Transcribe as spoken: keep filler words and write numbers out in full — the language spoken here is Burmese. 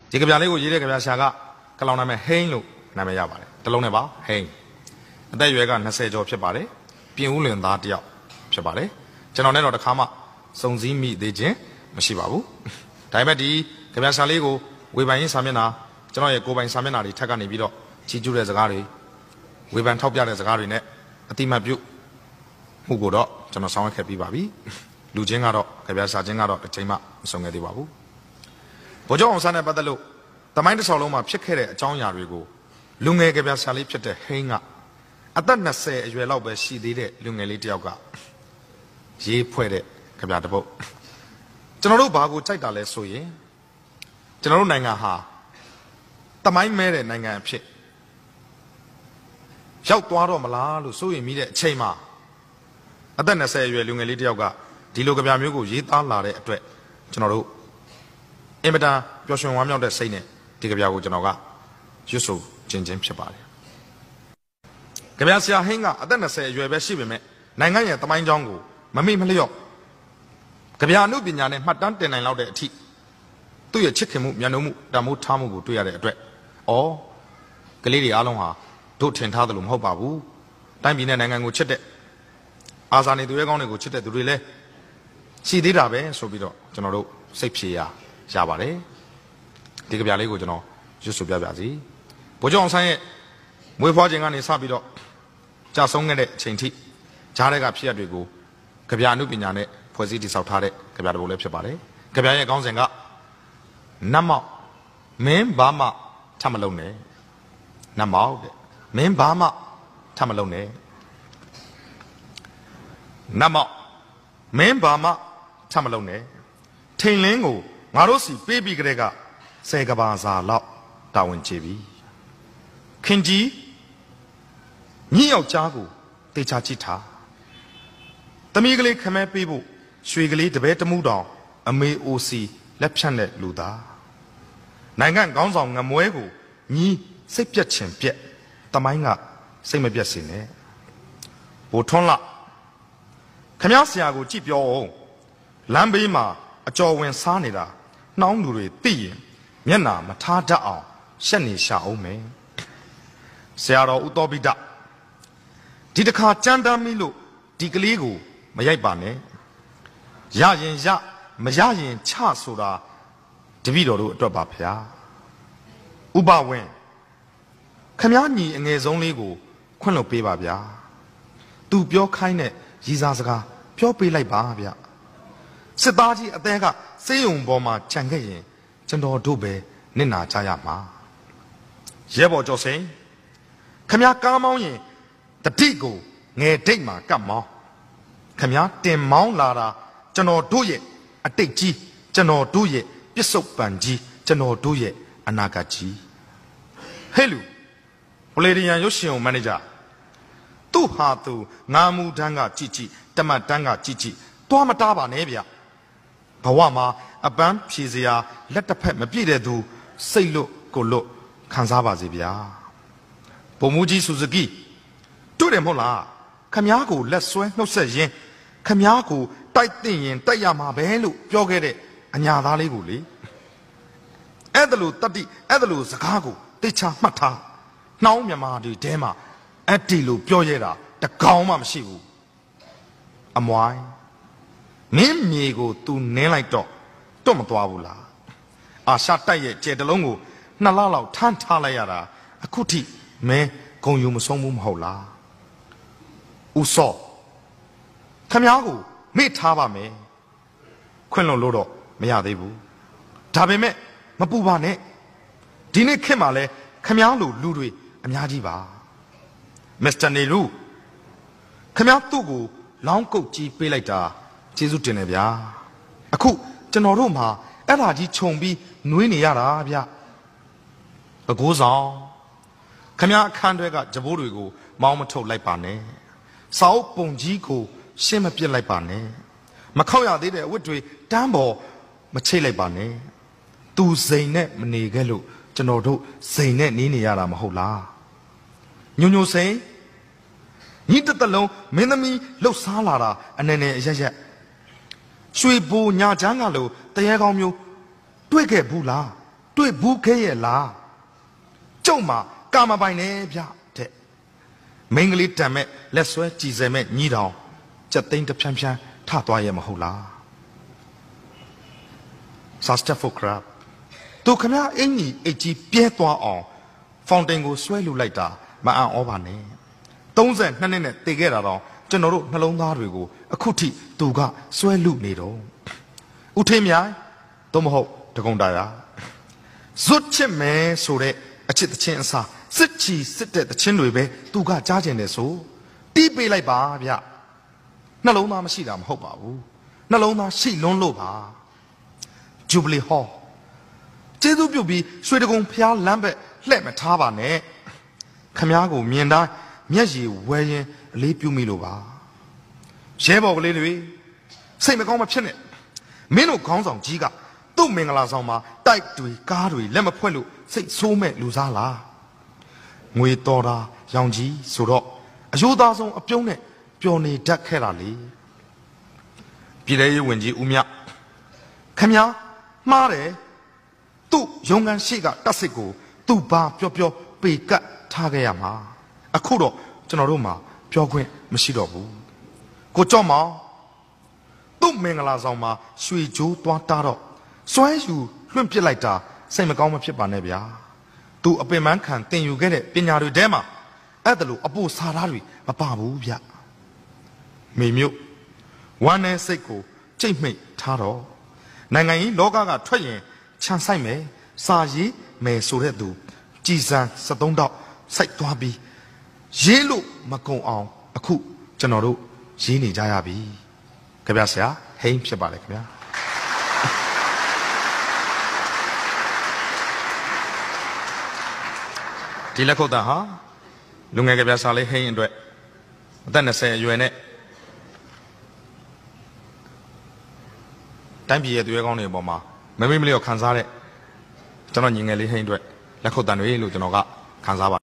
ဒီကဗျာလေးကိုရေးတဲ့ကဗျာဆရာကကလောင်နာမည်ဟိန်းလို့နာမည်ရပါတယ်တလုံးနဲ့ပါဟိန်းအသက်အရွယ်က၂၀ကျော်ဖြစ်ပါတယ်ပြင်ဦးလွင်သားတယောက်ဖြစ်ပါတယ်ကျွန်တော်နဲ့တော့တစ်ခါမှစုံစည်းမိသေးခြင်းမရှိပါဘူးဒါပေမဲ့ဒီကဗျာဆရာလေးကိုဝေဖန်ရင်းစာမျက်နှာကျွန်တော်ရဲ့ကိုယ်ပိုင်စာမျက်နှာတွေထက်ကနေပြီးတော့ချီးကျူးတဲ့စကားတွေဝေဖန်ထောက်ပြတဲ့စကားတွေနဲ့အတိမတ်ပြုမှုကိုတော့ကျွန်တော်ဆောင်ရွက်ခဲ့ပြီးပါပြီလူချင်းကတော့ကြပြစာချင်းကတော့တစ်ချိန်မှမဆုံးခဲ့သေးပါဘူးဗိုလ်ချုပ်အောင်ဆန်းနဲ့ပတ်သက်လို့တမိုင်းတစ်လျှောက်လုံးမှာဖြစ်ခဲ့တဲ့အကြောင်းအရာတွေကိုလူငယ်ကြပြစာလေးဖြစ်တဲ့ဟိန်းကအသက်၂၀အရွယ်လောက်ပဲရှိသေးတဲ့လူငယ်လေးတယောက်ကရေးဖွဲ့တဲ့ကြပြတစ်ပုဒ်ကျွန်တော်တို့ဘာကိုကြိုက်တာလဲဆိုရင်ကျွန်တော်တို့နိုင်ငံဟာတမိုင်းမဲတဲ့နိုင်ငံအဖြစ်ရောက်သွားတော့မလားလို့စိုးရိမ်မိတဲ့အချိန်မှာအသက်၂၀အရွယ်လူငယ်လေးတယောက်ကဒီလိုကြပြမျိုးကိုရေးသားလာတဲ့အတွက်ကျွန်တော်တို့အင်မတန်ပျော်ရွှင်ဝမ်းမြောက်တဲ့စိတ်နဲ့ဒီကြပြကိုကျွန်တော်ကရွတ်ဆိုခြင်းချင်းဖြစ်ပါတယ်ကြပြဆရာဟင်းကအသက်၂၀အရွယ်ပဲရှိပေမဲ့နိုင်ငံရဲ့တမိုင်းကြောင်းကိုမမေ့မလျော့ကြပြအမှုပညာနဲ့မှတ်တမ်းတင်နိုင်လောက်တဲ့အထိသူ့ရဲ့ချစ်ခင်မှုမျှနှုံမှုတမိုးထားမှုကိုတွေ့ရတဲ့အတွက်ဩကလေးတွေအားလုံးဟာတို့ထင်ထားသလိုမဟုတ်ပါဘူးတိုင်းပြည်နဲ့နိုင်ငံကိုချစ်တဲ့အာဇာနည်သူရဲကောင်းတွေကိုချစ်တဲ့သူတွေလည်းရှိသေးတာပဲဆိုပြီးတော့ကျွန်တော်တို့စိတ်ဖြေရရပါတယ်ဒီကြပြလေးကိုကျွန်တော်ရွတ်ဆိုပြပြစီဗိုလ်ချုပ်အောင်ဆန်းရဲ့မွေးဖွားခြင်းကနေစပြီးတော့ကြာဆုံးခဲ့တဲ့အချိန်ထိဂျားတဲ့ကဖြစ်ရတွေကိုကြပြအမှုပညာနဲ့ဖွဲ့စည်းတည်ဆောက်ထားတဲ့ကြပြတစ်ပုဒ်လည်းဖြစ်ပါတယ်ကြပြရဲ့ခေါင်းစဉ်ကနတ်မောက်မင်းဘာမှထမလုံးနဲ့နတ်မောက်တဲ့မင်းဘာမှထမလုံးနဲ့နတ်မောက်မင်းဘာမှထမလုံးနဲ့ထိန်လင်းကိုငါတို့စီပေးပြီးကြတဲ့ကဆယ်ကဘာစာလောက်တာဝန်ချေပြီခင်ကြီးညီယောက်ျားကိုတေချာကြည့်ထားသမီးကလေးခမဲပေးဖို့ရွှေကလေးတပဲတမှုတောင်အမေအိုစီလက်ဖြတ်တဲ့လူသားနိုင်ငံကောင်းဆောင်ငမွဲကိုညီစိတ်ပြက်ချင်ပြက်တမိုင်းကစိတ်မပြတ်စေနဲ့ဘိုထွန်းလာခမည်းဆရာကိုကြည့်ပြောအောင်လမ်းဘေးမှာအကျော်ဝင်စားနေတာနှောင်းလူတွေသိရင်မျက်နာမထားတတ်အောင်ရှက်နေရှာအောင်မယ်ဆရာတော်ဦးတော်ပိဒဒီတစ်ခါကြမ်းတမ်းမိလို့ဒီကလေးကိုမရိုက်ပါနဲ့ရရင်ရမရရင်ချဆိုတာတပည့်တော်တို့အတွက်ပါဗျာဥပဝင်ခမည်းညီအငယ်ဆုံးလေးကိုခွင့်လွှတ်ပေးပါဗျာသူပြောခိုင်းတဲ့ရည်စားစကားပြောပေးလိုက်ပါဗျစစ်သားကြီးအသေးကစေးုံပေါ်မှာခြံခဲ့ရင်ကျွန်တော်တို့ပဲနစ်နာကြရမှာရဲဘော်ကျော်စိန်ခမည်းကားမောင်းရင်တတိကိုငယ်ဒိတ်မှာကပ်မောင်းခမည်းတင်မောင်းလာတာကျွန်တော်တို့ရဲ့အတိတ်ကြီးကျွန်တော်တို့ရဲ့ပစ္စုပန်ကြီးကျွန်တော်တို့ရဲ့အနာဂတ်ကြီးဟဲ့လူပလေရီယန်ရုပ်ရှင်မန်နေဂျာသူ့ဟာသူငါမူတန်းကကြည့်ကြည့်တမတ်တန်းကကြည့်ကြည့်တွားမတားပါနဲ့ဗျဘဝမှာအပန်းဖြေစရာလက်တစ်ဖက်မပြည့်တဲ့သူစိတ်လွတ်ကိုလွတ်ခံစားပါစေဗျာဘုံမူကြီးဆူဇူကီတွေ့တယ်မဟုတ်လားခမားကိုလက်ဆွဲနှုတ်ဆက်ရင်းခမားကိုတိုက်သိရင်တိုက်ရမှာပဲလို့ပြောခဲ့တဲ့အညာသားလေးကိုလေအဲ့ဒါလို့တတိအဲ့ဒါလို့စကားကိုတိတ်ချမှတ်ထားနှောင်းမြမာတွေတဲမှာအဲ့ဒီလိုပြောရတာတကောင်မှမရှိဘူးအမွိုင်းနင်းမြေကို तू နင်းလိုက်တော့တွတ်မသွားဘူးလားအာရှတိုက်ရဲ့ကြဲတလုံးကိုနှစ်လလောက်ထမ်းထားလိုက်ရတာအခုထိမင်းဂုံယူမဆုံးဘူးမဟုတ်လားဦးစောခမားကိုမေ့ထားပါမယ်ခွင့်လွန်လို့တော့မရသေးဘူးဒါပေမဲ့မပူပါနဲ့ဒီနေ့ခေတ်မှာလဲခမားလိုလူတွေအများကြီးပါမစ္စတာနေလူခမားသူ့ကိုလောင်းကုတ်ကြီးပေးလိုက်တာကျေးဇူးတင်တယ်ဗျာအခုကျွန်တော်တို့မှာအဲ့ဒါကြီးခြုံပြီးနှွေးနေရတာဗျအကိုးဆောင်ခမားအခန်းတွေကဂျပိုးတွေကိုမောင်းမထုတ်လိုက်ပါနဲ့စာအုပ်ပုံကြီးကိုရှင်းမပြစ်လိုက်ပါနဲ့မခောက်ရသေးတဲ့အဝတ်တွေတန်းပေါ်မချိတ်လိုက်ပါနဲ့သူစိန်နဲ့မနေခဲ့လို့ကျွန်တော်တို့စိန်နဲ့နေနေရတာမဟုတ်လားညိုညိုစိန်ညီတတလုံးမင်းသမီးလှုပ်ရှားလာတာအနေနဲ့အရက်ရက်ရွှေဘိုညာချမ်းကလို့တရေကောင်းမျိုးတွေ့ခဲ့ဘူးလားတွေ့ဘူးခဲရဲ့လားကျုပ်မှာကာမပိုင်နေဗျတဲ့မိန်းကလေးတံမဲ့လက်ဆွဲကြည်စဲမဲ့ညီတောင်ကြက်သိန်းတစ်ဖြန်းဖြန်းထသွားရဲ့မဟုတ်လားစာစတက်ဖို့ခရပ်သူခမအင်ကြီးအကြီးပြဲသွားအောင်ဖောင်တင်ကိုဆွဲလူလိုက်တာမအံ့ဩပါနဲ့သုံးဆယ်နှစ်နှစ်နဲ့တည်ခဲ့တာတော့ကျွန်တော်တို့နှလုံးသားတွေကိုအခုထိသူကဆွဲလူနေတော့ဦးထင်းမြိုင်သို့မဟုတ်တကုံတာယာဇွတ်ချစ်မယ်ဆိုတဲ့အချစ်တချင်းအစားစစ်ချီစစ်တဲ့တချင်းတွေပဲသူကကြားကျင်တယ်ဆိုတီးပေးလိုက်ပါဗျနှလုံးသားမရှိတာမဟုတ်ပါဘူးနှလုံးသားရှိလွန်းလို့ပါဂျူဘလီဟောကျေးဇူးပြုပြီးရွှေတကုံဖျားလမ်းဘက်လှည့်မထားပါနဲ့ခမားကိုမြင်တိုင်းမျက်ရည်ဝဲရင်အလေးပြုမိလို့ပါရဲဘော်ကလေးတွေစိတ်မကောင်းမဖြစ်နဲ့မင်းတို့ခေါင်းဆောင်ကြီးကသူ့မင်္ဂလာဆောင်မှာတိုက်တွေကားတွေလက်မဖွဲ့လို့စိတ်ဆိုးမဲ့လူစားလားငွေတော်တာရောင်ကြီးဆိုတော့အယိုးသားဆုံးအပြုံးနဲ့ပျော်နေတတ်ခဲ့တာလေပြည်ထောင်ရေးဝန်ကြီးဦးမြခမားမှားတယ်သူ့ရုံးခန်းရှိကတက်စစ်ကိုသူ့ဘာပြောပြောပေကတ်ထားခဲ့ရမှာအခုတော့ကျွန်တော်တို့မှာပြောခွင့်မရှိတော့ဘူးကိုကြော့မောင်သူ့မင်္ဂလာဆောင်မှာရွှေကြိုးသွားတာတော့စွဲယူလွှင့်ပစ်လိုက်တာစိတ်မကောင်းမဖြစ်ပါနဲ့ဗျာသူအပင်ပန်းခံတင်ယူခဲ့တဲ့ပညာတွေထဲမှာအဲ့ဒါလို့အပိုစာသားတွေမပါဘူးဗျမိမျိုးဝမ်းနဲ့စိတ်ကိုကြိတ်မိတ်ထားတော့နိုင်ငံကြီးလောကကထွက်ရင်ခြံဆိုင်မယ်စာရေးမယ်ဆိုတဲ့သူကြည်စံစက်သုံးတော့စိုက်သွားပြီးရေးလို့မကုံအောင်အခုကျွန်တော်တို့ရေးနေကြရပြီခင်ဗျာဆရာဟိန်းဖြစ်ပါလေခင်ဗျာဒီလက်ခုပ်သားဟာလူငယ်ကဗျာစာလေးဟိန်းအတွက်အသက်နှစ်ဆယ်အရွယ်နဲ့တိုင်းပြည်ရဲ့သူရဲကောင်းတွေအပေါ်မှာမမေ့မလျော့ခံစားတဲ့ကျွန်တော်ညီငယ်လေးဟိန်းအတွက်လက်ခုပ်တန်တွေလို့ကျွန်တော်ကခံစားပါ